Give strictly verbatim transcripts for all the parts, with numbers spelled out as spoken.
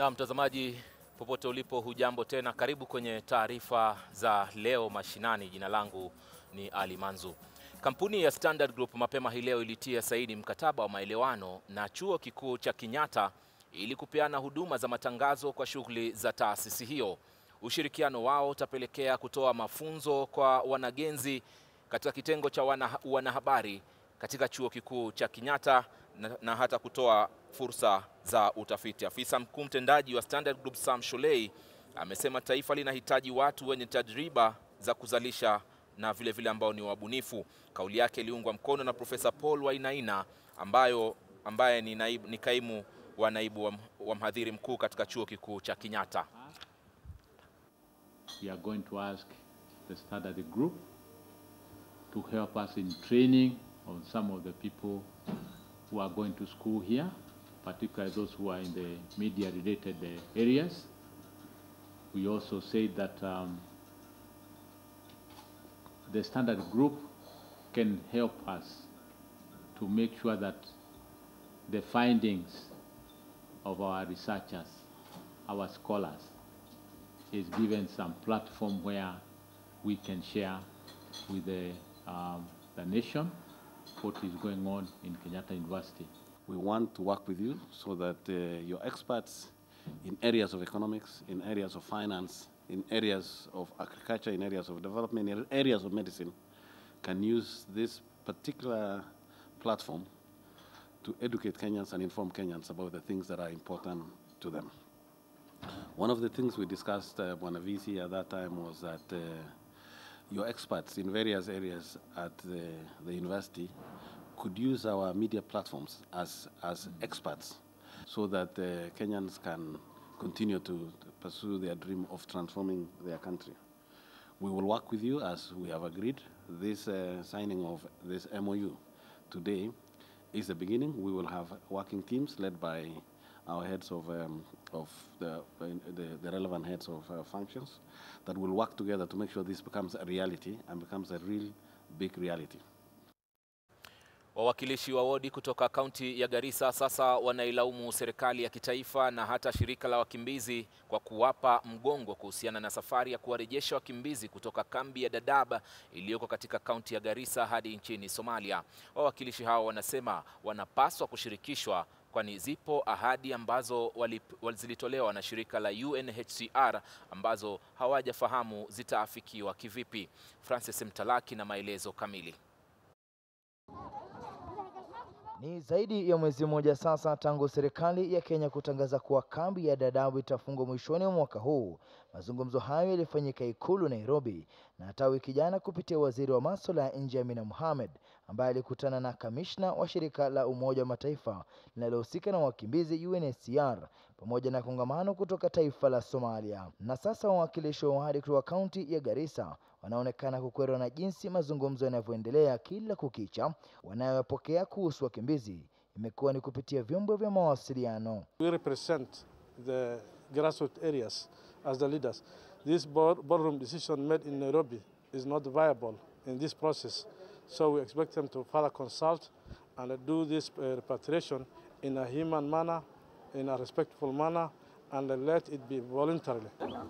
Na mtazamaji popote ulipo, hujambo tena, karibu kwenye taarifa za leo mashinani. Jina langu ni Ali Manzu. Kampuni ya Standard Group mapema hii leo ilitia saini mkataba wa maelewano na chuo kikuu cha Kenyatta ili kupeana huduma za matangazo kwa shughuli za taasisi hiyo. Ushirikiano wao utapelekea kutoa mafunzo kwa wanagenzi katika kitengo cha wana, wanahabari katika chuo kikuu cha Kenyatta na, na hata kutoa fursa za utafiti. Afisa mkuu mtendaji wa Standard Group Sam Sholei amesema taifa linahitaji watu wenye tajriba za kuzalisha na vile vile ambao ni wabunifu. Kauli yake iliungwa mkono na Profesa Paul Wainaina ambayo ambaye ni, naibu, ni kaimu wa naibu wa, wa mhadhiri mkuu katika chuo kikuu cha Kenyatta. We are going to ask the Standard Group to help us in training on some of the people who are going to school here, particularly those who are in the media-related uh, areas. We also say that um, the Standard Group can help us to make sure that the findings of our researchers, our scholars, is given some platform where we can share with the, um, the nation what is going on in Kenyatta University. We want to work with you so that uh, your experts in areas of economics, in areas of finance, in areas of agriculture, in areas of development, in areas of medicine, can use this particular platform to educate Kenyans and inform Kenyans about the things that are important to them. One of the things we discussed, uh, Bwana V C, at that time was that uh, your experts in various areas at the, the university could use our media platforms as, as experts so that uh, Kenyans can continue to, to pursue their dream of transforming their country. We will work with you as we have agreed. This uh, signing of this M O U today is the beginning. We will have working teams led by our heads of, um, of the, the, the relevant heads of uh, functions that will work together to make sure this becomes a reality and becomes a real big reality. Wawakilishi wa wodi kutoka kaunti ya Garissa sasa wanailaumu serikali ya kitaifa na hata shirika la wakimbizi kwa kuwapa mgongo kuhusiana na safari ya kuwarejesha wakimbizi kutoka kambi ya Dadaab iliyoko katika kaunti ya Garissa hadi nchini Somalia. Wawakilishi hao wanasema wanapaswa kushirikishwa kwani zipo ahadi ambazo zilitolewa na shirika la U N H C R ambazo hawajafahamu zitaafikiwa kivipi. Francis Mtalaki na maelezo kamili. Ni zaidi ya mwezi mmoja sasa tangu serikali ya Kenya kutangaza kuwa kambi ya Dadaab itafungwa mwishoni mwa mwaka huu. Mazungumzo hayo yalifanyika Ikulu Nairobi na hata wiki jana kupitia waziri wa masuala ya nje Amina Mohamed ambaye alikutana na kamishna wa shirika la Umoja wa Mataifa linalohusika na wakimbizi U N H C R pamoja na kongamano kutoka taifa la Somalia. Na sasa wawakilishi wa wadi kutoka kaunti ya Garissa wanaonekana kukwerwa na jinsi mazungumzo yanavyoendelea kila kukicha. Wanayopokea kuhusu wakimbizi imekuwa ni kupitia vyombo vya mawasiliano. We represent the grassroots areas as the leaders. This boardroom decision made in Nairobi is not viable in this process. So we expect them to further consult and do this uh, repatriation in a human manner, in a respectful manner, and let it be voluntarily.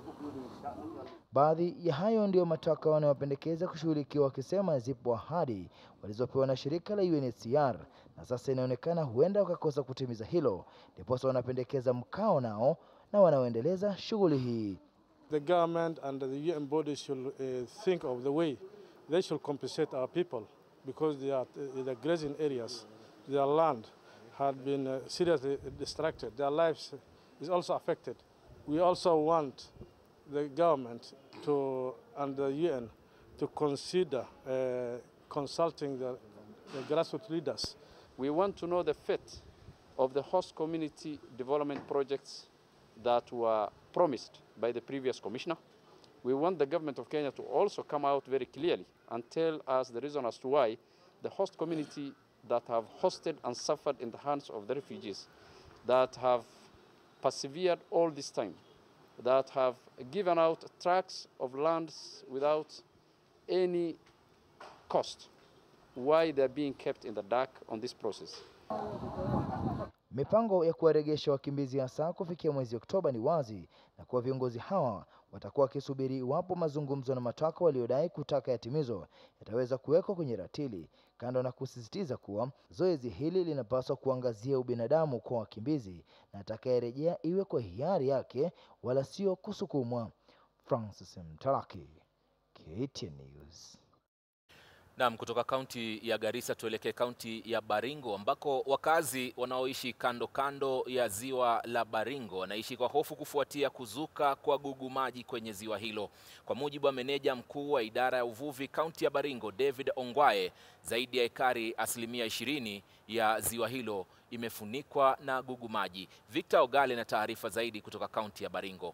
Baadhi ya hayo ndio mataka wanayopendekeza kushughulikiwa, wakisema zipo ahadi walizopewa na shirika la U N H C R na sasa inaonekana huenda wakakosa kutimiza hilo, ndipo wanapendekeza mkao nao na wanaoendeleza shughuli hii. The government and the U N bodies should uh, think of the way they should compensate our people because they are in the grazing areas. Their land had been uh, seriously distracted. Their lives is also affected. We also want the government to and the U N to consider uh, consulting the, the grassroots leaders. We want to know the fate of the host community development projects that were promised by the previous commissioner. We want the government of Kenya to also come out very clearly and tell us the reason as to why the host community that have hosted and suffered in the hands of the refugees, that have persevered all this time, that have given out tracts of lands without any cost, why they're being kept in the dark on this process. Mipango ya kuwarejesha wakimbizi hasa kufikia mwezi Oktoba ni wazi, na kuwa viongozi hawa watakuwa wakisubiri iwapo mazungumzo na matakwa waliodai kutaka yatimizwe yataweza kuwekwa kwenye ratili, kando na kusisitiza kuwa zoezi hili linapaswa kuangazia ubinadamu kwa wakimbizi na atakayerejea iwe kwa hiari yake wala sio kusukumwa. Francis Mtalaki, K T N News. Naam, kutoka kaunti ya Garissa tuelekee kaunti ya Baringo ambako wakazi wanaoishi kando kando ya ziwa la Baringo wanaishi kwa hofu kufuatia kuzuka kwa gugu maji kwenye ziwa hilo. Kwa mujibu wa meneja mkuu wa idara ya uvuvi kaunti ya Baringo, David Ongwae, zaidi ya ekari asilimia ishirini ya ziwa hilo imefunikwa na gugu maji. Victor Ogale na taarifa zaidi kutoka kaunti ya Baringo.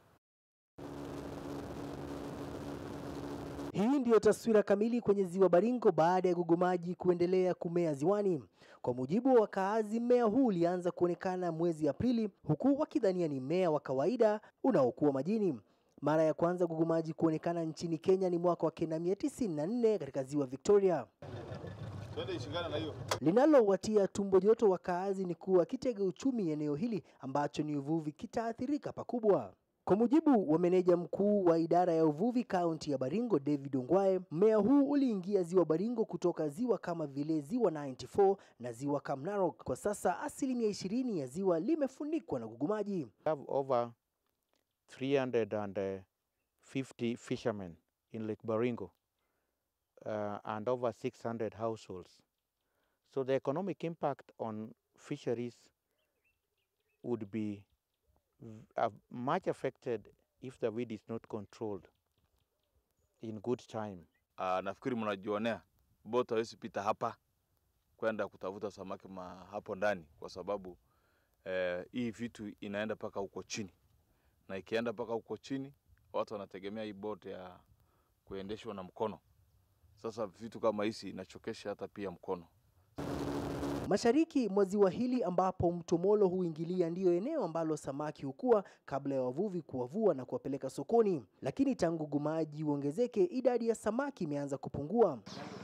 Hii ndiyo taswira kamili kwenye ziwa Baringo baada ya gugu maji kuendelea kumea ziwani. Kwa mujibu wa wakaazi, mmea huu ulianza kuonekana mwezi Aprili, huku wakidhania ni mmea wa kawaida unaokuwa majini. Mara ya kwanza gugu maji kuonekana nchini Kenya ni mwaka wa kenda mia tisini na nne katika ziwa Victoria. Linalowatia tumbo joto wakaazi ni kuwa kitega uchumi eneo hili ambacho ni uvuvi kitaathirika pakubwa. Kwa mujibu wa meneja mkuu wa idara ya uvuvi kaunti ya Baringo, David Ongwae, mmea huu uliingia ziwa Baringo kutoka ziwa kama vile ziwa tisini na nne na ziwa Kamnarok. Kwa sasa asilimia ishirini ya ziwa limefunikwa na gugu maji. We have over three hundred fifty fishermen in Lake Baringo uh, and over six hundred households. So the economic impact on fisheries would be Uh, much affected if the weed is not controlled in good time. Uh, nafikiri mnajionea boti hawezi pita hapa kwenda kutafuta samaki ma hapo ndani kwa sababu eh, hii vitu inaenda paka huko chini, na ikienda paka huko chini watu wanategemea hii boti ya kuendeshwa na mkono. Sasa vitu kama hizi inachokesha hata pia mkono. Mashariki mwa ziwa hili ambapo mto Molo huingilia ndiyo eneo ambalo samaki hukua kabla ya wavuvi kuwavua na kuwapeleka sokoni. Lakini tangu gugu maji uongezeke, idadi ya samaki imeanza kupungua.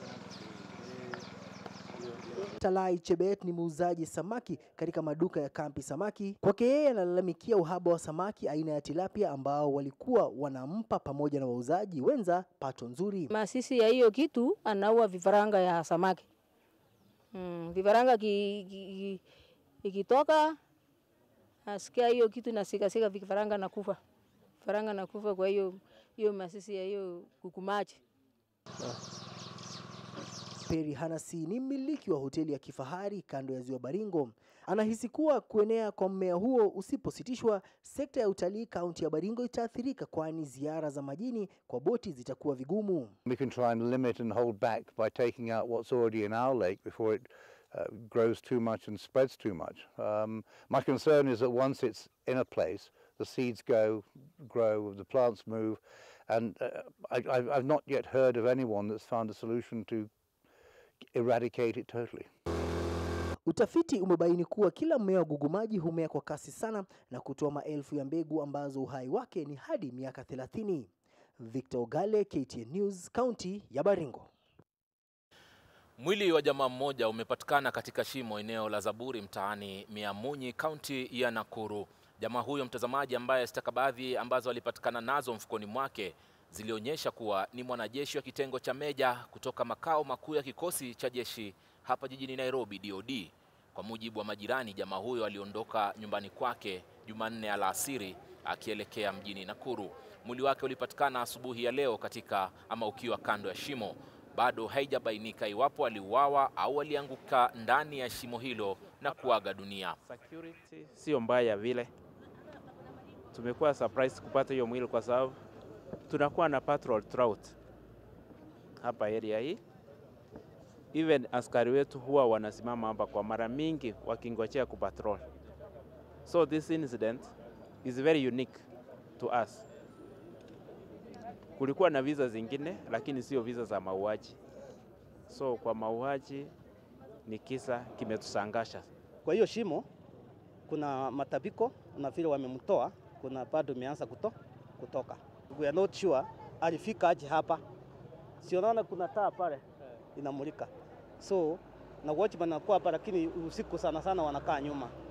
Talai Chebet ni muuzaji samaki katika maduka ya kampi samaki. Kwake yeye analalamikia uhaba wa samaki aina ya tilapia ambao walikuwa wanampa pamoja na wauzaji wenza pato nzuri. Masisi ya hiyo kitu anaua vifaranga ya samaki. Hmm, vifaranga ikitoka ki, ki, asikia hiyo kitu na sika sika vifaranga na kufa. Vifaranga na kufa, kwa hiyo hiyo masisi ya hiyo gugu maji. Peri Hanasi ni mmiliki wa hoteli ya kifahari kando ya ziwa Baringo. Anahisi kuwa kuenea kwa mmea huo usipositishwa, sekta ya utalii kaunti ya Baringo itaathirika, kwani ziara za majini kwa boti zitakuwa vigumu. We can try and limit and hold back by taking out what's already in our lake before it uh, grows too much and spreads too much. Um, my concern is that once it's in a place, the seeds go, grow, the plants move, and uh, I, I've not yet heard of anyone that's found a solution to eradicate it totally. Utafiti umebaini kuwa kila mmea wa gugu maji humea kwa kasi sana na kutoa maelfu ya mbegu ambazo uhai wake ni hadi miaka thelathini. Victor Ogale, K T N News, kaunti ya Baringo. Mwili wa jamaa mmoja umepatikana katika shimo eneo la Zaburi mtaani Miamunyi, kaunti ya Nakuru. Jamaa huyo, mtazamaji, ambaye stakabadhi ambazo alipatikana nazo mfukoni mwake zilionyesha kuwa ni mwanajeshi wa kitengo cha meja kutoka makao makuu ya kikosi cha jeshi hapa jijini Nairobi, D O D. Kwa mujibu wa majirani, jamaa huyo aliondoka nyumbani kwake Jumanne alasiri akielekea mjini Nakuru. Mwili wake ulipatikana asubuhi ya leo katika ama ukiwa kando ya shimo. Bado haijabainika iwapo aliuawa au alianguka ndani ya shimo hilo na kuaga dunia. Security sio mbaya vile. Tumekuwa surprised kupata hiyo mwili kwa sababu tunakuwa na patrol trout hapa area hii. Even askari wetu huwa wanasimama hapa kwa mara mingi wakingojea kupatrol. So this incident is very unique to us. Kulikuwa na visa zingine lakini sio visa za mauaji. So kwa mauaji ni kisa kimetusangasha. Kwa hiyo shimo kuna matabiko na vile wamemtoa, kuna bado imeanza kuto, kutoka. We are not sure alifika aje hapa. Sio, naona kuna taa pale inamulika. So na watchman anakuwa hapa, lakini usiku sana sana wanakaa nyuma.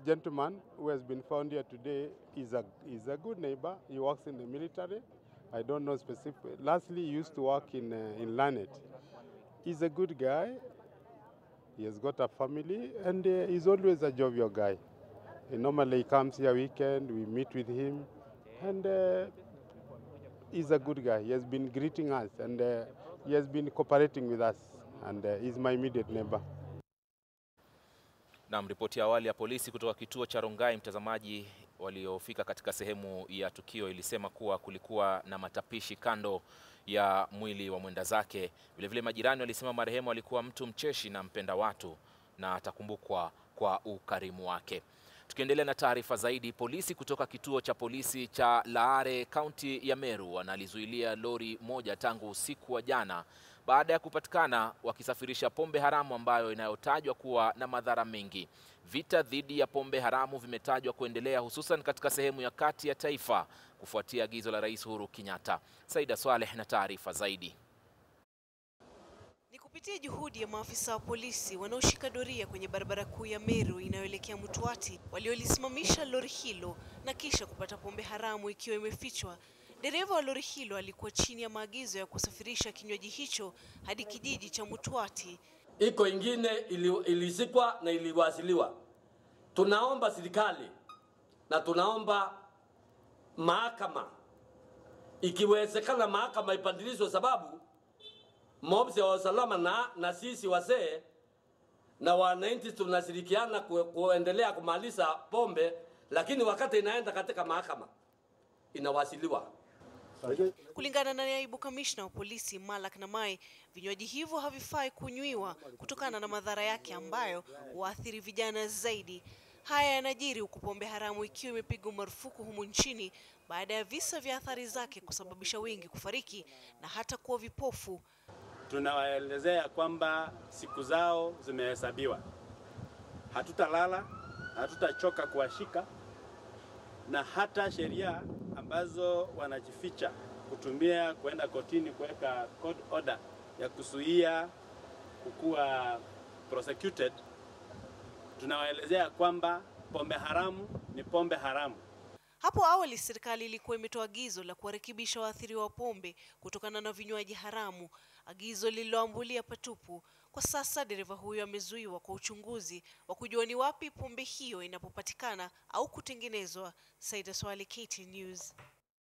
gentleman who has been found here today is a, is a good neighbor. He works in the military. I don't know specifically. Lastly, he used to work in, uh, in Lanet. He's a good guy. He has got a family, and uh, he's always a jovial guy. He normally comes here weekend, we meet with him, and uh, he's a good guy. He has been greeting us, and uh, he has been cooperating with us, and uh, he's my immediate neighbor. Na ripoti ya awali ya polisi kutoka kituo cha Rongai, mtazamaji, waliofika katika sehemu ya tukio ilisema kuwa kulikuwa na matapishi kando ya mwili wa mwenda zake. Vile vile majirani walisema marehemu alikuwa mtu mcheshi na mpenda watu na atakumbukwa kwa ukarimu wake. Tukiendelea na taarifa zaidi, polisi kutoka kituo cha polisi cha Laare, kaunti ya Meru, wanalizuilia lori moja tangu usiku wa jana baada ya kupatikana wakisafirisha pombe haramu ambayo inayotajwa kuwa na madhara mengi. Vita dhidi ya pombe haramu vimetajwa kuendelea hususan katika sehemu ya kati ya taifa kufuatia agizo la Rais Uhuru Kenyatta. Saida Swaleh na taarifa zaidi. Ni kupitia juhudi ya maafisa wa polisi wanaoshika doria kwenye barabara kuu ya Meru inayoelekea Mutwati waliolisimamisha lori hilo na kisha kupata pombe haramu ikiwa imefichwa. Dereva wa lori hilo alikuwa chini ya maagizo ya kusafirisha kinywaji hicho hadi kijiji cha Mutwati. Iko ingine ilisikwa na iliwasiliwa. Tunaomba serikali na tunaomba mahakama, ikiwezekana mahakama ipandilishwe, sababu maofisa wa usalama na, na sisi wazee na wananchi tunashirikiana ku, kuendelea kumaliza pombe, lakini wakati inaenda katika mahakama inawasiliwa. Kulingana na naibu kamishna wa polisi Malak Namai, vinywaji hivyo havifai kunywiwa kutokana na madhara yake ambayo huathiri vijana zaidi. Haya yanajiri huku pombe haramu ikiwa imepigwa marufuku humu nchini baada ya visa vya athari zake kusababisha wengi kufariki na hata kuwa vipofu. Tunawaelezea kwamba siku zao zimehesabiwa. Hatutalala, hatutachoka kuwashika, na hata sheria ambazo wanajificha kutumia kwenda kotini kuweka court order ya kuzuia kukuwa prosecuted, tunawaelezea kwamba pombe haramu ni pombe haramu. Hapo awali serikali ilikuwa imetoa agizo la kuwarekebisha waathiriwa wa pombe kutokana na vinywaji haramu, agizo lililoambulia patupu. Kwa sasa dereva huyo amezuiwa kwa uchunguzi wa kujua ni wapi pombe hiyo inapopatikana au kutengenezwa. Saida Swali, K T N News.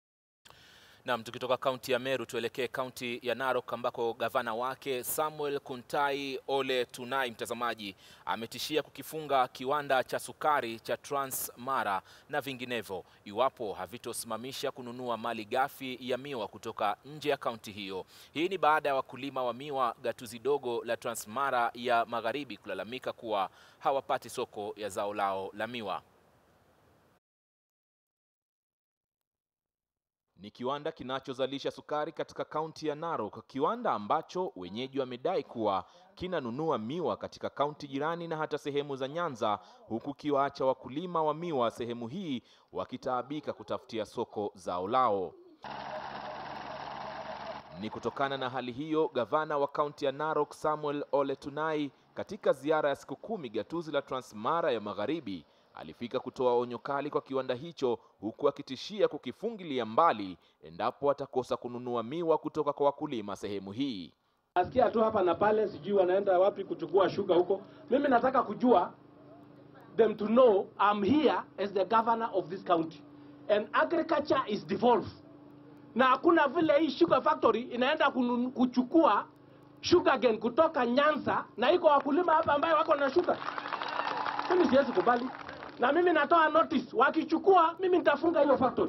Na tukitoka kaunti ya Meru tuelekee kaunti ya Narok ambako gavana wake Samuel Kuntai Ole Tunai, mtazamaji, ametishia kukifunga kiwanda cha sukari cha Transmara na vinginevyo iwapo havitosimamisha kununua mali ghafi ya miwa kutoka nje ya kaunti hiyo. Hii ni baada ya wakulima wa miwa gatuzi dogo la Transmara ya Magharibi kulalamika kuwa hawapati soko ya zao lao la miwa. Ni kiwanda kinachozalisha sukari katika kaunti ya Narok, kiwanda ambacho wenyeji wamedai kuwa kinanunua miwa katika kaunti jirani na hata sehemu za Nyanza, huku kiwaacha wakulima wa miwa sehemu hii wakitaabika kutafutia soko zao lao. Ni kutokana na hali hiyo, gavana wa kaunti ya Narok Samuel Ole Tunai katika ziara ya siku kumi gatuzi la Transmara ya Magharibi alifika kutoa onyo kali kwa kiwanda hicho, huku akitishia kukifungilia mbali endapo atakosa kununua miwa kutoka kwa wakulima sehemu hii. Nasikia tu hapa na pale, sijui wanaenda wapi kuchukua shuga huko. Mimi nataka kujua them to know I'm here as the governor of this county and agriculture is devolved. Na hakuna vile hii sugar factory inaenda kuchukua sugar again kutoka Nyanza na iko wakulima hapa ambao wako na sugar. Mimi siwezi kubali. Na mimi natoa notice, wakichukua mimi nitafunga hiyo factory.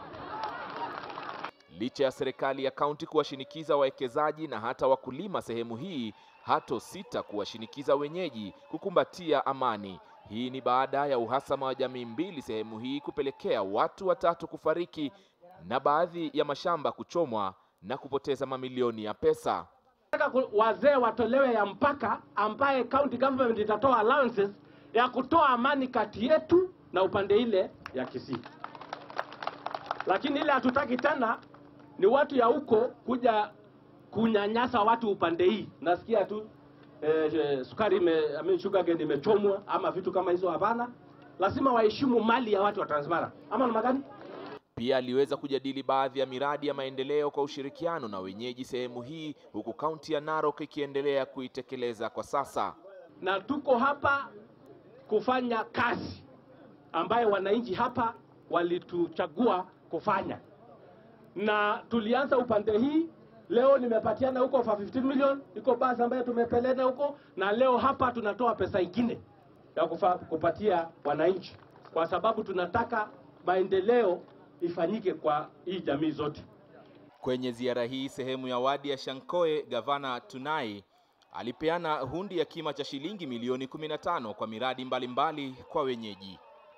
Licha ya serikali ya kaunti kuwashinikiza wawekezaji na hata wakulima sehemu hii, hato sita kuwashinikiza wenyeji kukumbatia amani. Hii ni baada ya uhasama wa jamii mbili sehemu hii kupelekea watu watatu kufariki na baadhi ya mashamba kuchomwa na kupoteza mamilioni ya pesa. Nataka wazee watolewe ya mpaka ambaye county government itatoa allowances ya kutoa amani kati yetu na upande ile ya Kisii. Lakini ile hatutaki tena ni watu ya huko kuja kunyanyasa watu upande hii. Nasikia tu eh, sukari ime, I mean sugar cane imechomwa ama vitu kama hizo, hapana. lazima waheshimu mali ya watu wa Transmara. Ama namna gani? Pia aliweza kujadili baadhi ya miradi ya maendeleo kwa ushirikiano na wenyeji sehemu hii, huku kaunti ya Narok ikiendelea kuitekeleza kwa sasa. Na tuko hapa kufanya kazi ambayo wananchi hapa walituchagua kufanya. Na tulianza upande hii, leo nimepatiana huko for fifteen million, iko basi ambayo tumepeleka huko, na leo hapa tunatoa pesa ingine ya kufa, kupatia wananchi, kwa sababu tunataka maendeleo ifanyike kwa hii jamii zote. Kwenye ziara hii sehemu ya wadi ya Shankoe, Gavana Tunai alipeana hundi ya kima cha shilingi milioni kumi na tano kwa miradi mbalimbali mbali kwa wenyeji.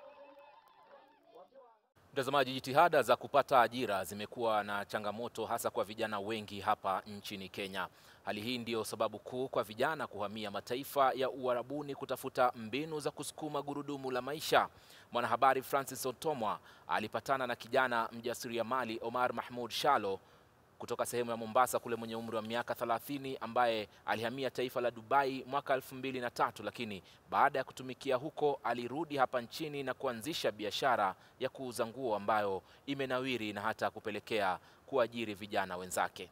Mtazamaji, jitihada za kupata ajira zimekuwa na changamoto hasa kwa vijana wengi hapa nchini Kenya. Hali hii ndiyo sababu kuu kwa vijana kuhamia mataifa ya Uarabuni kutafuta mbinu za kusukuma gurudumu la maisha. Mwanahabari Francis Otomwa alipatana na kijana mjasiriamali Omar Mahmoud Shalo kutoka sehemu ya Mombasa kule, mwenye umri wa miaka thelathini, ambaye alihamia taifa la Dubai mwaka elfu mbili na tatu, lakini baada ya kutumikia huko alirudi hapa nchini na kuanzisha biashara ya kuuza nguo ambayo imenawiri na hata kupelekea kuajiri vijana wenzake.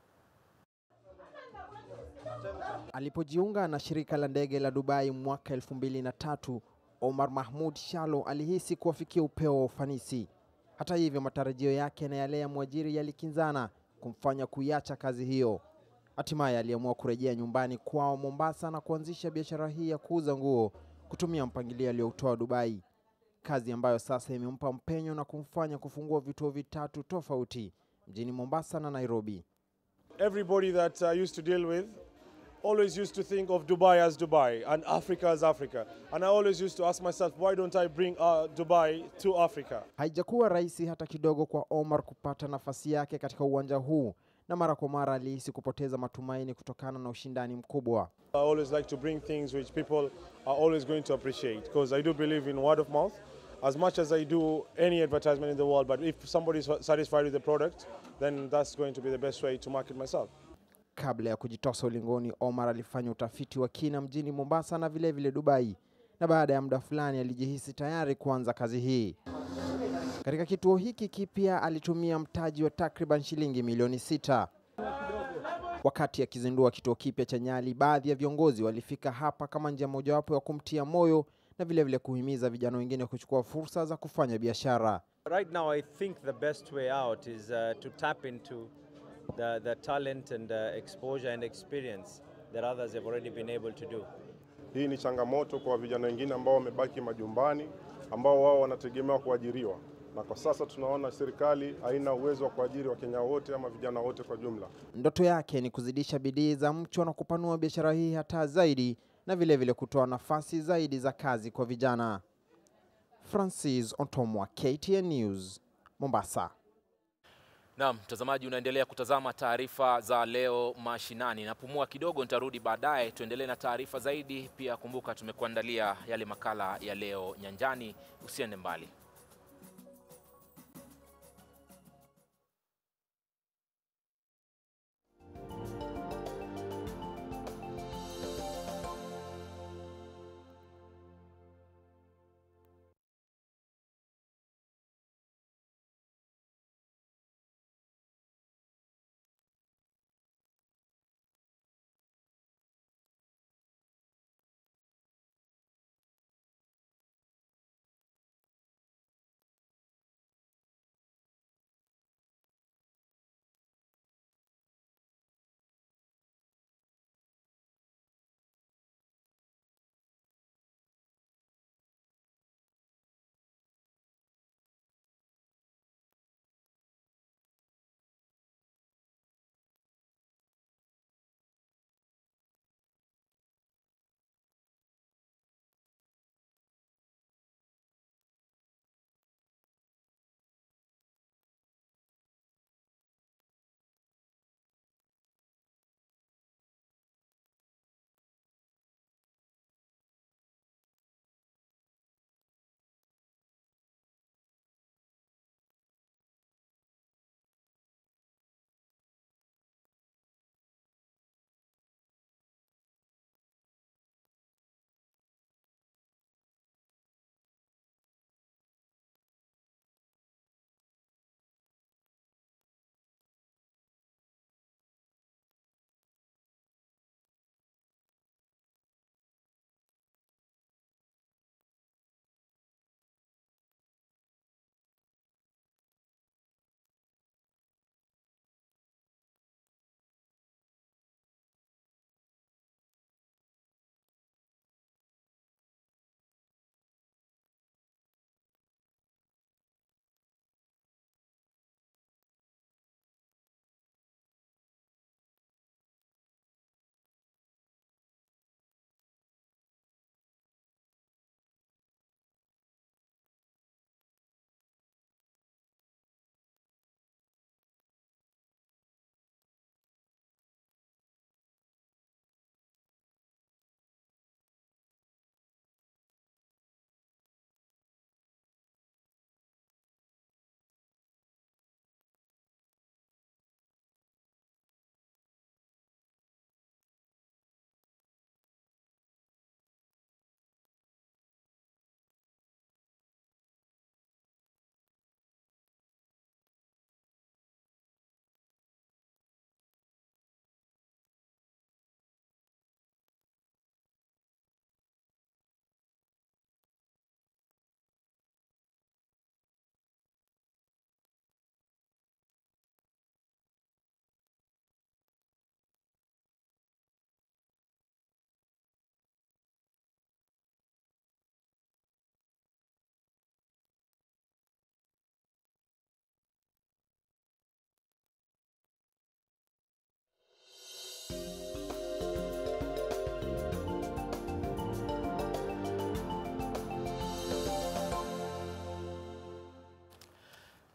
Alipojiunga na shirika la ndege la Dubai mwaka elfu mbili na tatu, Omar Mahmoud Shalo alihisi kuwafikia upeo wa ufanisi. Hata hivyo, matarajio yake na yale ya mwajiri yalikinzana, kumfanya kuiacha kazi hiyo. Hatimaye aliamua kurejea nyumbani kwao Mombasa na kuanzisha biashara hii ya kuuza nguo kutumia mpangilio aliotoa Dubai, kazi ambayo sasa imempa mpenyo na kumfanya kufungua vituo vitatu tofauti mjini Mombasa na Nairobi. Everybody that I used to deal with always used to think of Dubai as Dubai and Africa as Africa. And I always used to ask myself, why don't I bring uh, Dubai to Africa? Haijakuwa rahisi hata kidogo kwa Omar kupata nafasi yake katika uwanja huu, na mara kwa mara alihisi kupoteza matumaini kutokana na ushindani mkubwa. I always like to bring things which people are always going to appreciate, because I do believe in word of mouth as much as I do any advertisement in the world. But if somebody is satisfied with the product, then that's going to be the best way to market myself. Kabla ya kujitosa ulingoni, Omar alifanya utafiti wa kina mjini Mombasa na vile vile Dubai, na baada ya muda fulani alijihisi tayari kuanza kazi hii. Katika kituo hiki kipya alitumia mtaji wa takriban shilingi milioni sita. Wakati akizindua kituo kipya cha Nyali, baadhi ya viongozi walifika hapa kama njia mojawapo ya kumtia moyo na vile vile kuhimiza vijana wengine kuchukua fursa za kufanya biashara. Right now I think the best way out is uh, to tap into the the talent and uh, exposure and experience that others have already been able to do. Hii ni changamoto kwa vijana wengine ambao wamebaki majumbani, ambao wao wanategemea kuajiriwa. Na kwa sasa tunaona serikali haina uwezo wa kuajiri Wakenya wote ama vijana wote kwa jumla. Ndoto yake ni kuzidisha bidii za mchwa na kupanua biashara hii hata zaidi, na vile vile kutoa nafasi zaidi za kazi kwa vijana. Francis Otomwa, K T N News, Mombasa. Naam, mtazamaji, unaendelea kutazama taarifa za leo mashinani. Napumua kidogo, nitarudi baadaye tuendelee na taarifa zaidi. Pia kumbuka tumekuandalia yale makala ya leo nyanjani, usiende mbali.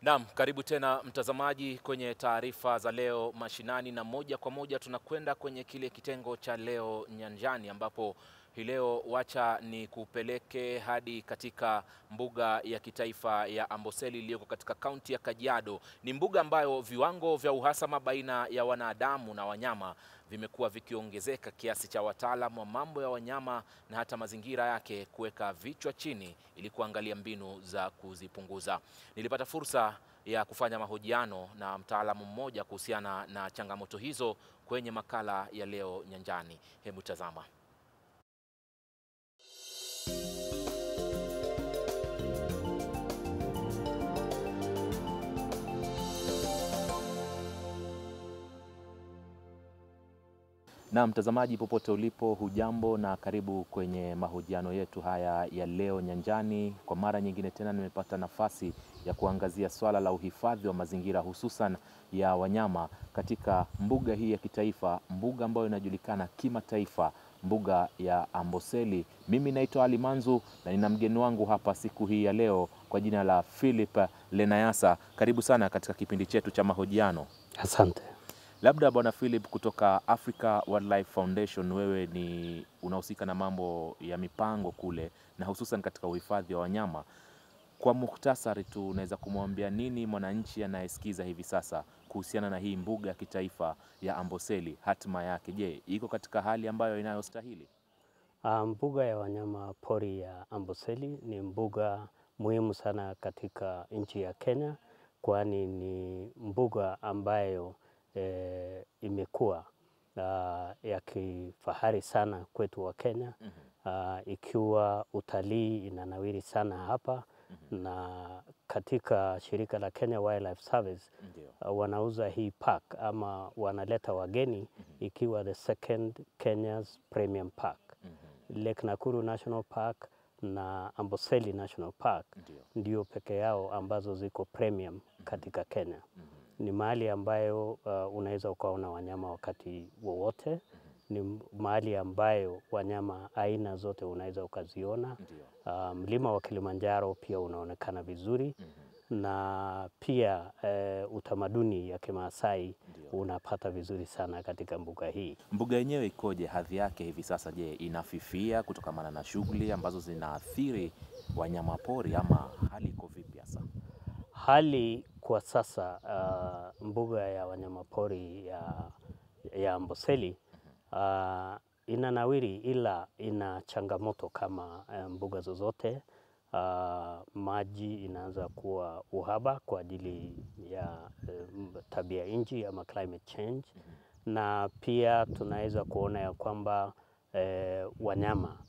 Naam, karibu tena mtazamaji kwenye taarifa za leo mashinani, na moja kwa moja tunakwenda kwenye kile kitengo cha leo nyanjani, ambapo hii leo wacha ni kupeleke hadi katika mbuga ya kitaifa ya Amboseli iliyoko katika kaunti ya Kajiado. Ni mbuga ambayo viwango vya uhasama baina ya wanadamu na wanyama vimekuwa vikiongezeka kiasi cha wataalamu wa mambo ya wanyama na hata mazingira yake kuweka vichwa chini ili kuangalia mbinu za kuzipunguza. Nilipata fursa ya kufanya mahojiano na mtaalamu mmoja kuhusiana na changamoto hizo kwenye makala ya leo nyanjani. Hebu tazama. Na mtazamaji popote ulipo, hujambo na karibu kwenye mahojiano yetu haya ya leo nyanjani. Kwa mara nyingine tena nimepata nafasi ya kuangazia swala la uhifadhi wa mazingira, hususan ya wanyama katika mbuga hii ya kitaifa, mbuga ambayo inajulikana kimataifa, mbuga ya Amboseli. Mimi naitwa Ali Manzu na nina mgeni wangu hapa siku hii ya leo kwa jina la Philip Lenayasa. Karibu sana katika kipindi chetu cha mahojiano. Asante. Labda Bwana Philip, kutoka Africa Wildlife Foundation, wewe ni unahusika na mambo ya mipango kule na hususan katika uhifadhi wa wanyama. Kwa mukhtasari tu, unaweza kumwambia nini mwananchi anayesikiza hivi sasa kuhusiana na hii mbuga ya kitaifa ya Amboseli, hatima yake? Je, iko katika hali ambayo inayostahili? Mbuga ya wanyama pori ya Amboseli ni mbuga muhimu sana katika nchi ya Kenya, kwani ni mbuga ambayo E, imekuwa uh, ya kifahari sana kwetu wa Kenya. Uh, ikiwa utalii inanawiri sana hapa. Mm-hmm. Na katika shirika la Kenya Wildlife Service uh, wanauza hii park ama wanaleta wageni. Mm-hmm. Ikiwa the second Kenya's premium park. Mm-hmm. Lake Nakuru National Park na Amboseli National Park Ndiyo. Ndio peke yao ambazo ziko premium katika Kenya. Mm-hmm. Ni mahali ambayo uh, unaweza ukaona wanyama wakati wowote. Mm-hmm. Ni mahali ambayo wanyama aina zote unaweza ukaziona. Uh, mlima wa Kilimanjaro pia unaonekana vizuri. Mm-hmm. Na pia uh, utamaduni ya Kimaasai unapata vizuri sana katika mbuga hii. Mbuga yenyewe ikoje, hadhi yake hivi sasa? Je, inafifia kutokana na shughuli ambazo zinaathiri wanyama pori ama hali iko vipi hasa? Hali kwa sasa uh, mbuga ya wanyamapori ya, ya Amboseli uh, inanawiri, ila ina changamoto kama uh, mbuga zozote. Uh, maji inaanza kuwa uhaba kwa ajili ya uh, tabia nchi ama climate change. Na pia tunaweza kuona ya kwamba uh, wanyama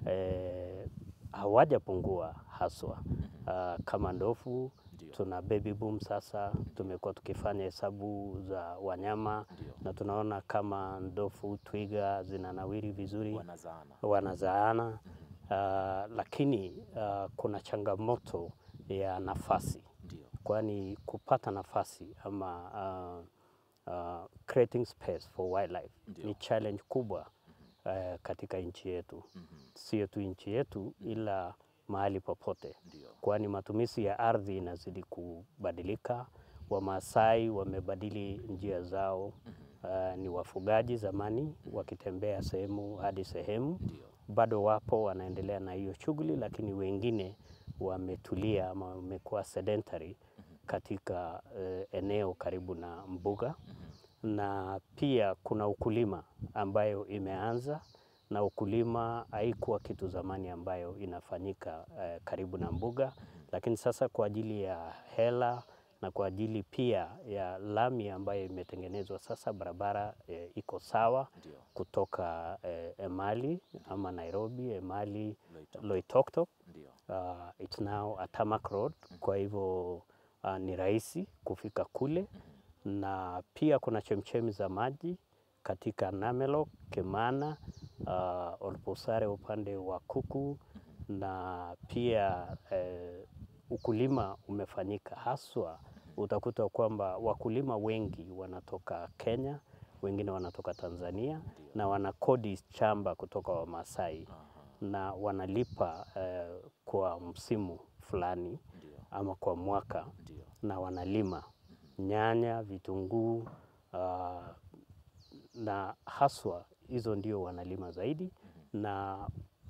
uh, hawajapungua haswa uh, kama ndovu. Tuna baby boom sasa. Tumekuwa tukifanya hesabu za wanyama. Ndiyo. Na tunaona kama ndovu, twiga zinanawiri vizuri, wanazaana, wanazaana. Mm-hmm. Uh, lakini uh, kuna changamoto ya nafasi. Ndiyo. Kwani kupata nafasi ama uh, uh, creating space for wildlife. Ndiyo. Ni challenge kubwa. Mm-hmm. uh, katika nchi yetu. Mm-hmm. Sio tu nchi yetu. Mm-hmm. Ila mahali popote. Ndiyo. Kwani matumizi ya ardhi inazidi kubadilika. Wamaasai wamebadili njia zao. Mm-hmm. Uh, ni wafugaji zamani. Mm-hmm. Wakitembea sehemu hadi sehemu. Ndiyo. Bado wapo wanaendelea na hiyo shughuli, lakini wengine wametulia ama wamekuwa sedentary. Mm-hmm. Katika uh, eneo karibu na mbuga. Mm-hmm. Na pia kuna ukulima ambayo imeanza. Na ukulima haikuwa kitu zamani ambayo inafanyika eh, karibu na mbuga. Mm-hmm. Lakini sasa kwa ajili ya hela na kwa ajili pia ya lami ambayo imetengenezwa sasa, barabara eh, iko sawa. Ndiyo. Kutoka eh, Emali ama Nairobi, Emali Loitoktok. Uh, it's now a tarmac road. Mm-hmm. Kwa hivyo uh, ni rahisi kufika kule. Mm-hmm. Na pia kuna chemchemi za maji katika Namelo, Kemana, uh, Olposare upande wa Kuku. Mm-hmm. Na pia eh, ukulima umefanyika haswa. Mm-hmm. Utakuta kwamba wakulima wengi wanatoka Kenya, wengine wanatoka Tanzania. Ndiyo. Na wanakodi shamba kutoka Wamaasai. Aha. Na wanalipa eh, kwa msimu fulani. Ndiyo. Ama kwa mwaka. Ndiyo. na wanalima nyanya, vitunguu uh, na haswa hizo ndio wanalima zaidi na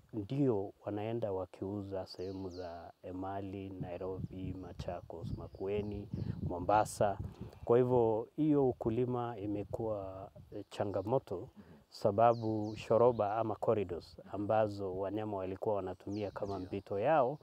ndio wanaenda wakiuza sehemu za Emali, Nairobi, Machakos, Makueni, Mombasa. Kwa hivyo hiyo ukulima imekuwa changamoto sababu shoroba ama corridors ambazo wanyama walikuwa wanatumia kama mpito yao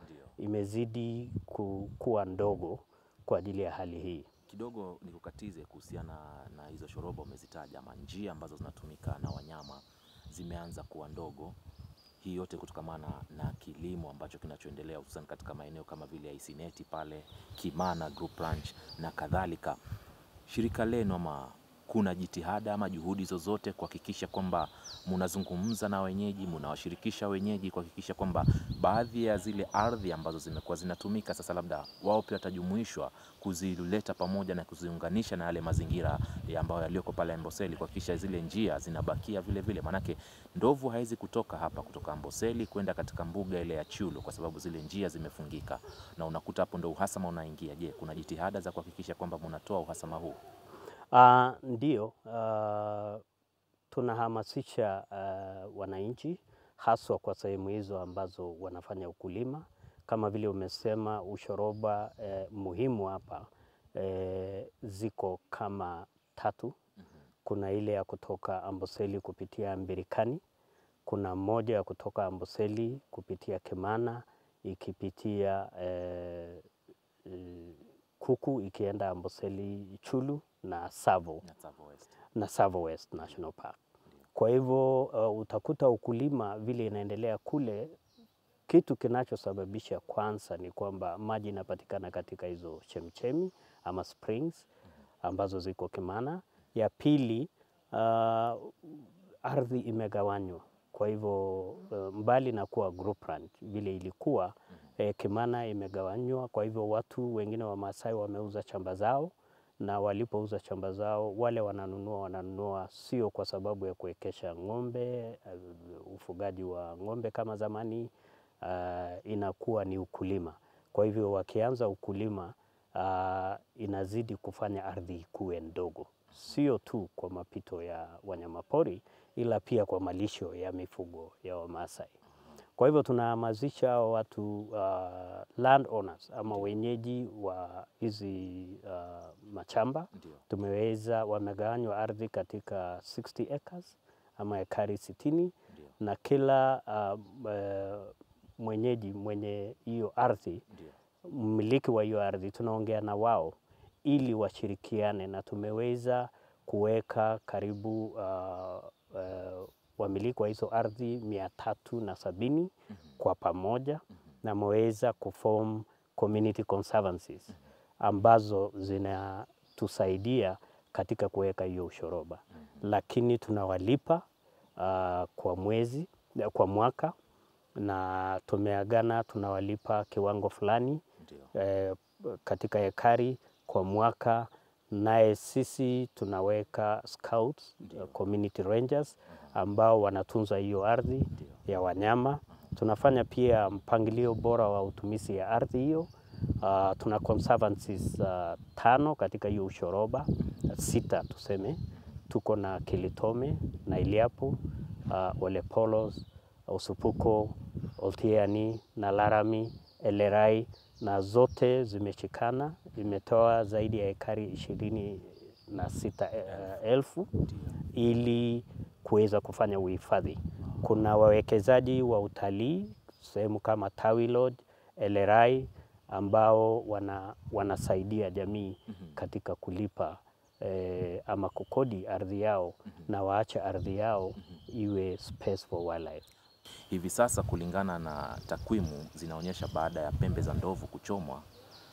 imezidi kuwa ndogo kwa ajili ya hali hii. Kidogo nikukatize kuhusiana na hizo shoroba umezitaja, ama njia ambazo zinatumika na wanyama zimeanza kuwa ndogo. Hii yote kutokamana na kilimo ambacho kinachoendelea hususan katika maeneo kama vile Isineti pale, Kimana Group Ranch na kadhalika. Shirika lenu ama kuna jitihada ama juhudi zozote kuhakikisha kwamba mnazungumza na wenyeji, mnawashirikisha wenyeji kuhakikisha kwamba baadhi ya zile ardhi ambazo zimekuwa zinatumika sasa labda wao pia watajumuishwa kuzileta pamoja na kuziunganisha na yale mazingira ya ambayo yaliyoko pale Amboseli, kuhakikisha zile njia zinabakia vile vile, manake ndovu haizi kutoka hapa kutoka Amboseli kwenda katika mbuga ile ya Chulo kwa sababu zile njia zimefungika na unakuta hapo ndo uhasama unaingia. Je, kuna jitihada za kuhakikisha kwamba mnatoa uhasama huu? Uh, ndio, uh, tunahamasisha uh, wananchi haswa kwa sehemu hizo ambazo wanafanya ukulima. Kama vile umesema ushoroba uh, muhimu hapa uh, ziko kama tatu. Kuna ile ya kutoka Amboseli kupitia Mbirikani, kuna moja ya kutoka Amboseli kupitia Kimana ikipitia uh, uh, Kuku ikienda Amboseli Chulu na Tsavo na Tsavo West, na Tsavo West National Park. Kwa hivyo uh, utakuta ukulima vile inaendelea kule, kitu kinachosababisha kwanza ni kwamba maji inapatikana katika hizo chemchemi ama springs ambazo ziko Kimana. Ya pili, uh, ardhi imegawanywa. Kwa hivyo uh, mbali na kuwa group ranch vile ilikuwa, eh, Kimana imegawanywa. Kwa hivyo watu wengine wa Maasai wameuza shamba zao, na walipouza shamba zao wale wananunua wananunua sio kwa sababu ya kuwekesha ng'ombe, uh, ufugaji wa ng'ombe kama zamani, uh, inakuwa ni ukulima. Kwa hivyo wakianza ukulima uh, inazidi kufanya ardhi kuwe ndogo, sio tu kwa mapito ya wanyamapori ila pia kwa malisho ya mifugo ya Wamaasai. Kwa hivyo tunahamasisha watu uh, landowners ama wenyeji wa hizi uh, machamba. Tumeweza wamegawanywa ardhi katika sixty acres ama ekari sitini, na kila uh, uh, mwenyeji mwenye hiyo ardhi, mmiliki wa hiyo ardhi, tunaongea na wao ili washirikiane, na tumeweza kuweka karibu uh, uh, wamiliki wa hizo ardhi mia tatu na sabini mm -hmm. kwa pamoja, mm -hmm. na mweza kuform community conservancies mm -hmm. ambazo zinatusaidia katika kuweka hiyo ushoroba. mm -hmm. Lakini tunawalipa uh, kwa mwezi, kwa mwaka, na tumeagana tunawalipa kiwango fulani eh, katika ekari kwa mwaka. Naye sisi tunaweka scouts, uh, community rangers ambao wanatunza hiyo ardhi ya wanyama. Tunafanya pia mpangilio bora wa utumizi ya ardhi hiyo. Uh, tuna conservancies uh, tano katika hiyo ushoroba, uh, sita tuseme. Tuko na Kilitome, na Iliapu, uh, Ole Polos, Usupuko, Oltiani, na Larami, Elerai, na zote zimeshikana, imetoa zaidi ya ekari ishirini na sita elfu ili kuweza kufanya uhifadhi. Kuna wawekezaji wa utalii sehemu kama Tawi Lodge, Elerai ambao wana, wanasaidia jamii katika kulipa eh, ama kukodi ardhi yao na waache ardhi yao iwe space for wildlife. Hivi sasa kulingana na takwimu zinaonyesha baada ya pembe za ndovu kuchomwa,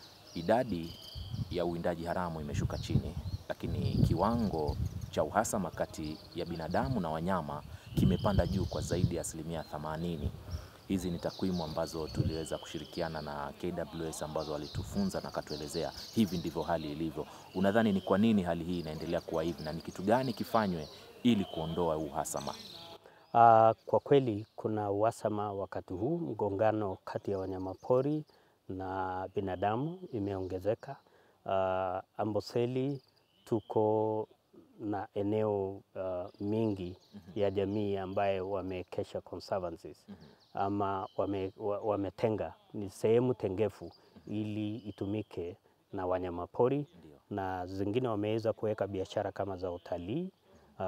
idadi ya uwindaji haramu imeshuka chini, lakini kiwango cha uhasama kati ya binadamu na wanyama kimepanda juu kwa zaidi ya asilimia themanini. Hizi ni takwimu ambazo tuliweza kushirikiana na K W S ambazo walitufunza na katuelezea hivi ndivyo hali ilivyo. Unadhani ni kwa nini hali hii inaendelea kuwa hivi, na ni kitu gani kifanywe ili kuondoa uhasama? Uh, kwa kweli kuna uhasama wakati huu. Mgongano kati ya wanyamapori na binadamu imeongezeka. Uh, Amboseli tuko na eneo uh, mingi mm-hmm. ya jamii ambaye wamekesha conservancies mm-hmm. ama wame, wametenga ni sehemu tengefu mm-hmm. ili itumike na wanyamapori Ndiyo. na zingine wameweza kuweka biashara kama za utalii uh,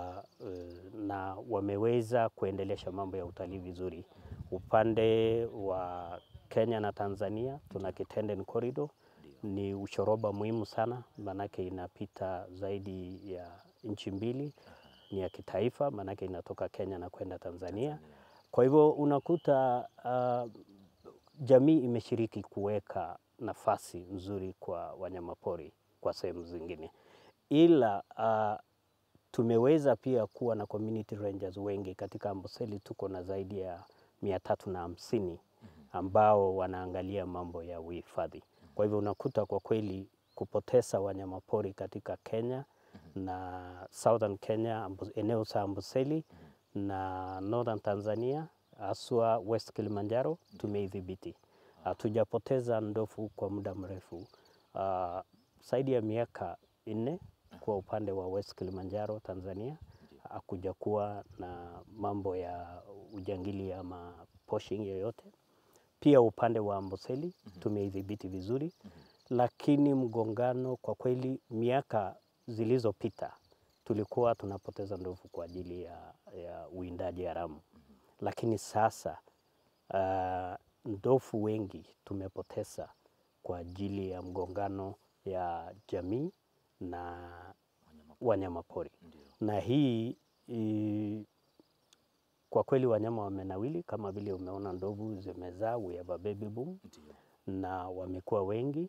na wameweza kuendelesha mambo ya utalii vizuri. Upande wa Kenya na Tanzania tuna Kitenden Corridor, ni ushoroba muhimu sana, manake inapita zaidi ya nchi mbili, ni ya kitaifa, manake inatoka Kenya na kwenda Tanzania. Kwa hivyo unakuta uh, jamii imeshiriki kuweka nafasi nzuri kwa wanyamapori kwa sehemu zingine, ila uh, tumeweza pia kuwa na community rangers wengi katika Amboseli. Tuko na zaidi ya mia tatu na hamsini ambao wanaangalia mambo ya uhifadhi. Kwa hivyo unakuta kwa kweli kupoteza wanyamapori katika Kenya na Southern Kenya, eneo za Amboseli na Northern Tanzania, haswa West Kilimanjaro, tumeidhibiti. Hatujapoteza ndovu kwa muda mrefu. Uh, zaidi ya miaka nne kwa upande wa West Kilimanjaro Tanzania, hakuja kuwa na mambo ya ujangili ama poaching yoyote. Pia upande wa Amboseli tumeidhibiti vizuri, lakini mgongano kwa kweli miaka zilizopita tulikuwa tunapoteza ndovu kwa ajili ya, ya uwindaji haramu. Lakini sasa uh, ndovu wengi tumepoteza kwa ajili ya mgongano ya jamii na wanyamapori. Na hii i, kwa kweli wanyama wamenawili, kama vile umeona ndovu zimezaa, we have a baby boom. Ndiyo. Na wamekuwa wengi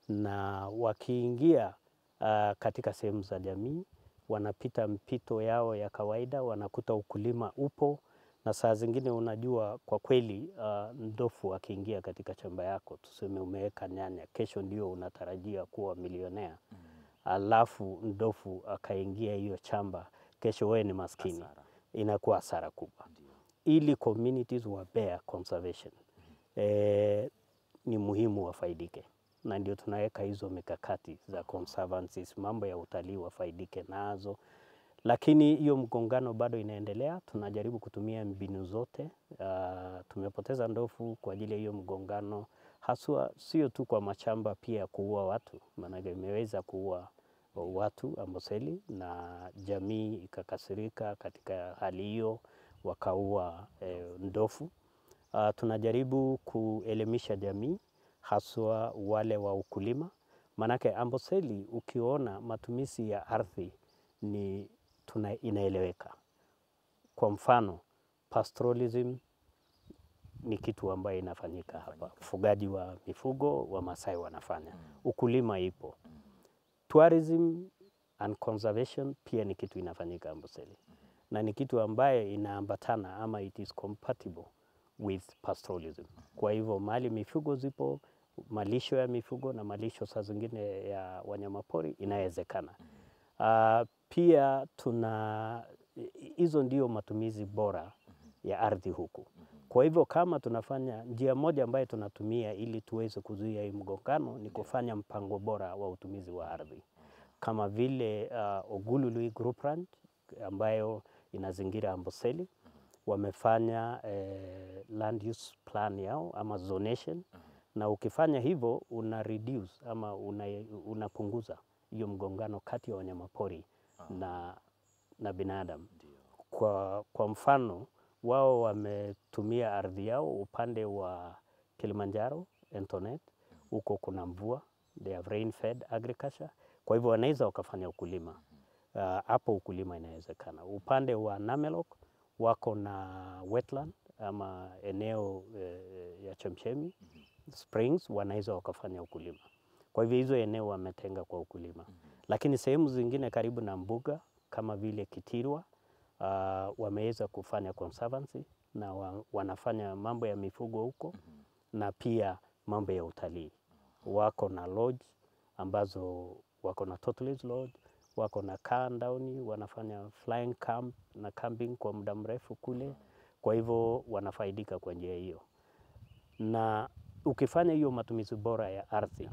na wakiingia uh, katika sehemu za jamii wanapita mpito yao ya kawaida, wanakuta ukulima upo, na saa zingine unajua kwa kweli uh, ndovu akiingia katika shamba yako, tuseme umeweka nyanya, kesho ndio unatarajia kuwa milionea. Mm. Alafu ndovu akaingia hiyo shamba, kesho wewe ni maskini. Asara. Inakuwa hasara kubwa. Ndiyo. Ili communities wa bear conservation mm -hmm. eh, ni muhimu wafaidike, na ndio tunaweka hizo mikakati za conservancies, mambo ya utalii wafaidike nazo. Lakini hiyo mgongano bado inaendelea, tunajaribu kutumia mbinu zote. Uh, tumepoteza ndovu kwa ajili ya hiyo mgongano, haswa sio tu kwa mashamba, pia kuua watu, maana imeweza kuua watu Amboseli na jamii ikakasirika katika hali hiyo, wakaua eh, ndovu. Uh, tunajaribu kuelimisha jamii, haswa wale wa ukulima, manake Amboseli ukiona matumizi ya ardhi ni tuna inaeleweka. Kwa mfano pastoralism ni kitu ambayo inafanyika hapa, ufugaji wa mifugo wa Masai wanafanya, ukulima ipo. Tourism and conservation pia ni kitu inafanyika Amboseli. Na ni kitu ambaye inaambatana ama it is compatible with pastoralism. Kwa hivyo mali mifugo zipo, malisho ya mifugo na malisho saa zingine ya wanyamapori inawezekana. Uh, pia tuna hizo ndio matumizi bora ya ardhi huku. Kwa hivyo kama tunafanya njia moja ambayo tunatumia ili tuweze kuzuia hii mgongano ni kufanya mpango bora wa utumizi wa ardhi. Kama vile uh, Ogulului Group Ranch ambayo inazingira Amboseli wamefanya eh, land use plan yao ama zonation, na ukifanya hivyo una reduce ama una, unapunguza hiyo mgongano kati ya wanyamapori na, na binadamu. Kwa, kwa mfano wao wametumia ardhi yao upande wa Kilimanjaro, Antonet, huko kuna mvua, they have rain fed agriculture, kwa hivyo wanaweza wakafanya ukulima. Hapo uh, ukulima inawezekana. Upande wa Namelok wako na wetland ama eneo uh, ya chemchemi, springs, wanaweza wakafanya ukulima. Kwa hivyo hizo eneo wametenga kwa ukulima. Lakini sehemu zingine karibu na mbuga kama vile Kitirwa uh, wameweza kufanya conservancy na wa, wanafanya mambo ya mifugo huko na pia mambo ya utalii. Wako na lodge ambazo wako na Tortoise Lodge, wako na Kaandauni, wanafanya flying camp na camping kwa muda mrefu kule. Kwa hivyo wanafaidika kwa njia hiyo. Na ukifanya hiyo matumizi bora ya ardhi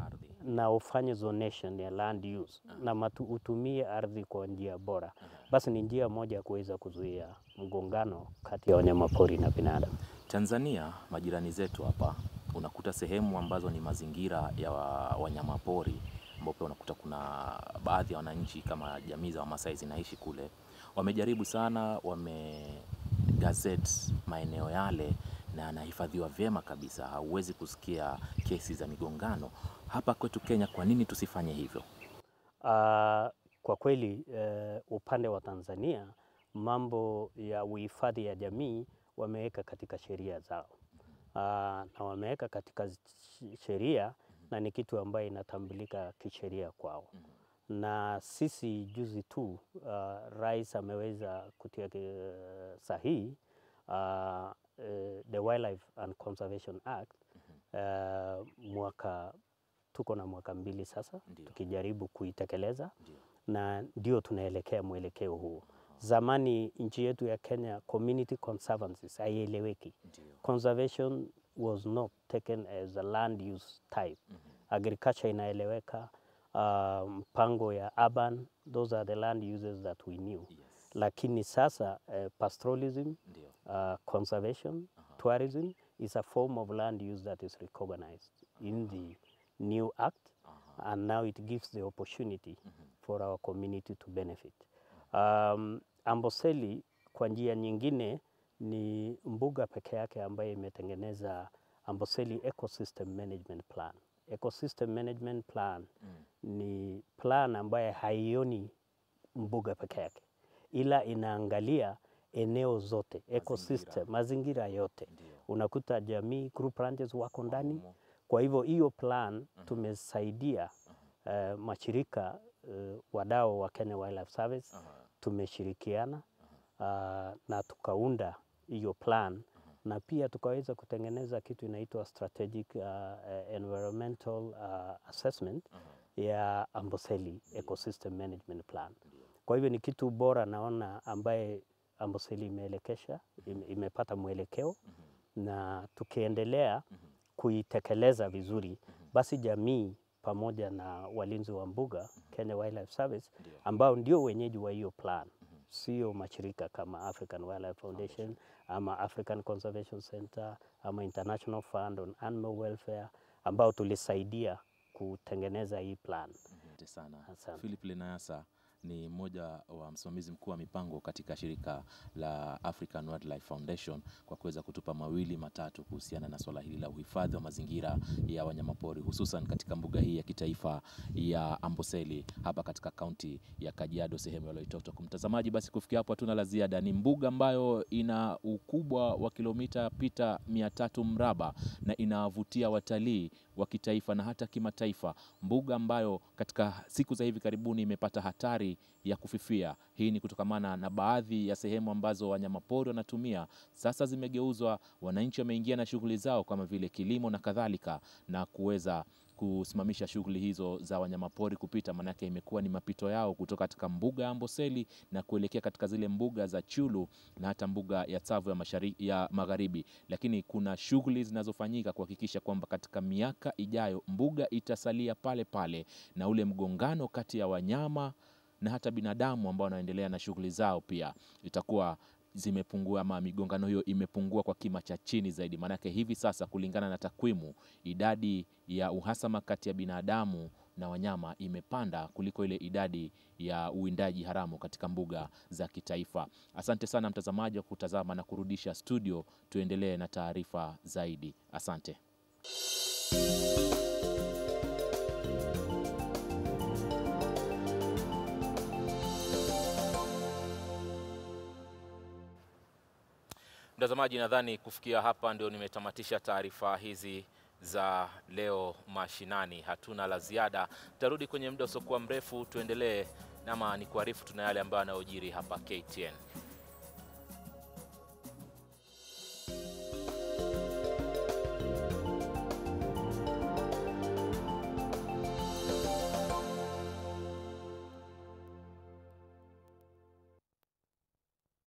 na ufanye zonation ya land use na matu, utumie ardhi kwa njia bora, basi ni njia moja ya kuweza kuzuia mgongano kati ya wanyamapori na binadamu. Tanzania, majirani zetu hapa, unakuta sehemu ambazo ni mazingira ya wanyamapori, ambapo unakuta kuna baadhi ya wananchi kama jamii za Wamasai zinaishi kule. Wamejaribu sana, wamegazette maeneo yale na anahifadhiwa vyema kabisa. Hauwezi kusikia kesi za migongano. Hapa kwetu Kenya, kwa nini tusifanye hivyo? Uh, kwa kweli uh, upande wa Tanzania mambo ya uhifadhi ya jamii wameweka katika sheria zao. Uh, na wameweka katika sheria na ni kitu ambayo inatambulika kisheria kwao. Na sisi juzi tu uh, rais ameweza kutia uh, sahihi uh, Uh, the Wildlife and Conservation Act uh, mwaka tuko na mwaka mbili sasa. Ndiyo. Tukijaribu kuitekeleza. Ndiyo. Na ndio tunaelekea mwelekeo huo. Zamani nchi yetu ya Kenya community conservancy haieleweki. Conservation was not taken as a land use type. Mm-hmm. Agriculture inaeleweka, mpango um, ya urban, those are the land uses that we knew. Yes. Lakini sasa uh, pastoralism, uh, conservation, uh-huh. tourism is a form of land use that is recognized uh-huh. in the new act, uh-huh. and now it gives the opportunity uh-huh. for our community to benefit. Um, Amboseli kwa njia nyingine ni mbuga peke yake ambayo imetengeneza Amboseli Ecosystem Management Plan. Ecosystem Management Plan mm. ni plan ambayo haioni mbuga peke yake, ila inaangalia eneo zote, ecosystem, mazingira yote. Ndiyo. Unakuta jamii, group ranches wako ndani. Kwa hivyo hiyo plan tumesaidia uh, mashirika uh, wadau wa Kenya Wildlife Service, tumeshirikiana uh, na tukaunda hiyo plan na pia tukaweza kutengeneza kitu inaitwa strategic uh, uh, environmental uh, assessment ya Amboseli Ecosystem Management Plan. Kwa hivyo ni kitu bora naona ambaye Amboseli imeelekesha, ime, imepata mwelekeo na tukiendelea kuitekeleza vizuri, basi jamii pamoja na walinzi wa mbuga Kenya Wildlife Service ambao ndio wenyeji wa hiyo plan, sio mashirika kama African Wildlife Foundation ama African Conservation Center ama International Fund on Animal Welfare ambao tulisaidia kutengeneza hii plan. Asante sana. Philip Lenayasa ni mmoja wa msimamizi mkuu wa mipango katika shirika la African Wildlife Foundation kwa kuweza kutupa mawili matatu kuhusiana na swala hili la uhifadhi wa mazingira ya wanyamapori hususan katika mbuga hii ya kitaifa ya Amboseli hapa katika kaunti ya Kajiado sehemu ya Loitoktok. Mtazamaji, basi kufikia hapo hatuna la ziada. Ni mbuga ambayo ina ukubwa wa kilomita pita mia tatu mraba na inavutia watalii wa kitaifa na hata kimataifa. Mbuga ambayo katika siku za hivi karibuni imepata hatari ya kufifia. Hii ni kutokamana na baadhi ya sehemu ambazo wanyamapori wanatumia sasa zimegeuzwa, wananchi wameingia na shughuli zao kama vile kilimo na kadhalika, na kuweza kusimamisha shughuli hizo za wanyamapori kupita, manake imekuwa ni mapito yao kutoka katika mbuga ya Amboseli na kuelekea katika zile mbuga za Chulu na hata mbuga ya Tsavo ya mashariki ya magharibi. Lakini kuna shughuli zinazofanyika kuhakikisha kwamba katika miaka ijayo mbuga itasalia pale pale na ule mgongano kati ya wanyama na hata binadamu ambao wanaendelea na shughuli zao pia itakuwa zimepungua, ama migongano hiyo imepungua kwa kima cha chini zaidi. Manake hivi sasa kulingana na takwimu, idadi ya uhasama kati ya binadamu na wanyama imepanda kuliko ile idadi ya uwindaji haramu katika mbuga za kitaifa. Asante sana mtazamaji wa kutazama na kurudisha studio, tuendelee na taarifa zaidi. Asante. Mtazamaji, nadhani kufikia hapa ndio nimetamatisha taarifa hizi za leo mashinani. Hatuna la ziada. Tutarudi kwenye muda usiokuwa mrefu tuendelee, nama ni kuarifu tuna yale ambayo yanayojiri hapa K T N.